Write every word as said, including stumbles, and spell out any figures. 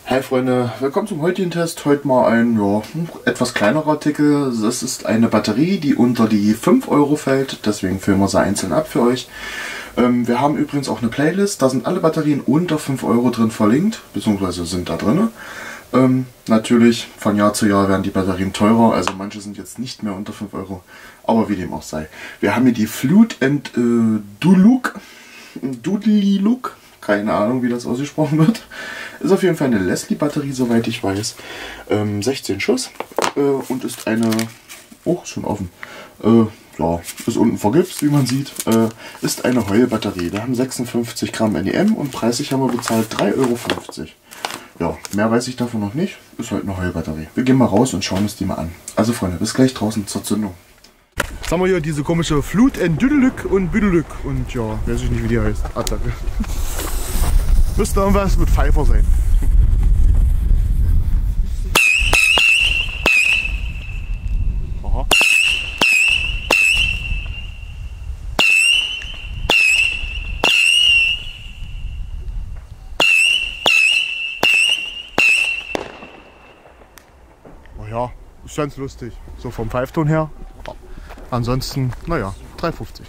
Hi Freunde, willkommen zum heutigen Test. Heute mal ein ja, etwas kleinerer Artikel. Das ist eine Batterie, die unter die fünf Euro fällt, deswegen filmen wir sie einzeln ab für euch. Ähm, wir haben übrigens auch eine Playlist, da sind alle Batterien unter fünf Euro drin verlinkt, beziehungsweise sind da drin. Ähm, natürlich, von Jahr zu Jahr werden die Batterien teurer, also manche sind jetzt nicht mehr unter fünf Euro, aber wie dem auch sei. Wir haben hier die Fluid and äh, Duluc, Dudeliluc, keine Ahnung wie das ausgesprochen wird. Ist auf jeden Fall eine Leslie-Batterie, soweit ich weiß. Ähm, sechzehn Schuss äh, und ist eine... Oh, ist schon offen. Äh, ja, ist unten vergipst, wie man sieht. Äh, ist eine Heulbatterie. Wir haben sechsundfünfzig Gramm N E M und preislich haben wir bezahlt drei Euro fünfzig. Ja, mehr weiß ich davon noch nicht. Ist halt eine Heulbatterie. Wir gehen mal raus und schauen uns die mal an. Also Freunde, bis gleich draußen zur Zündung. Jetzt haben wir hier diese komische Fluid and Duluc und Büdelück. Und ja, weiß ich nicht, wie die heißt. Attacke. Müsste irgendwas mit Pfeifer sein. Aha. Oh ja, ist ganz lustig. So vom Pfeifton her. Ansonsten, naja, drei fünfzig.